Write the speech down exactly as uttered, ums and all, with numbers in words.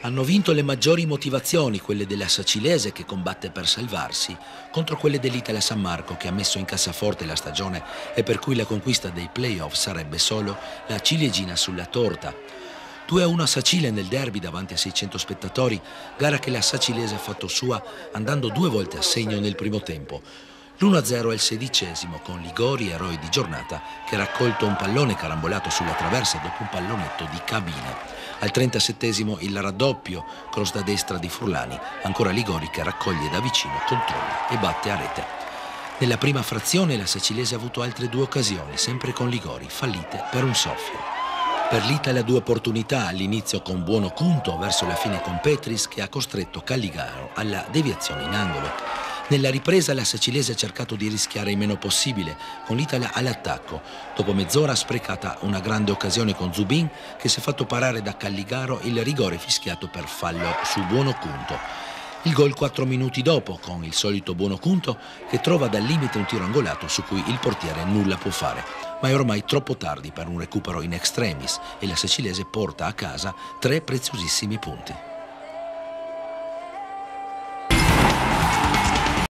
Hanno vinto le maggiori motivazioni, quelle della Sacilese che combatte per salvarsi, contro quelle dell'Italia San Marco che ha messo in cassaforte la stagione e per cui la conquista dei playoff sarebbe solo la ciliegina sulla torta. due a uno a Sacile nel derby davanti a seicento spettatori, gara che la Sacilese ha fatto sua andando due volte a segno nel primo tempo. l'uno a zero è il sedicesimo con Ligori, eroe di giornata, che ha raccolto un pallone carambolato sulla traversa dopo un pallonetto di cabina. Al trentasettesimo il raddoppio, cross da destra di Furlani, ancora Ligori che raccoglie da vicino, controlla e batte a rete. Nella prima frazione la Sacilese ha avuto altre due occasioni, sempre con Ligori, fallite per un soffio. Per l'Italia due opportunità, all'inizio con Buono Cunto, verso la fine con Petris che ha costretto Calligaro alla deviazione in angolo. Nella ripresa la Sacilese ha cercato di rischiare il meno possibile, con l'Italia all'attacco. Dopo mezz'ora ha sprecata una grande occasione con Zubin che si è fatto parare da Calligaro il rigore fischiato per fallo su Buono Cunto. Il gol quattro minuti dopo, con il solito Buono Cunto che trova dal limite un tiro angolato su cui il portiere nulla può fare. Ma è ormai troppo tardi per un recupero in extremis e la Sacilese porta a casa tre preziosissimi punti.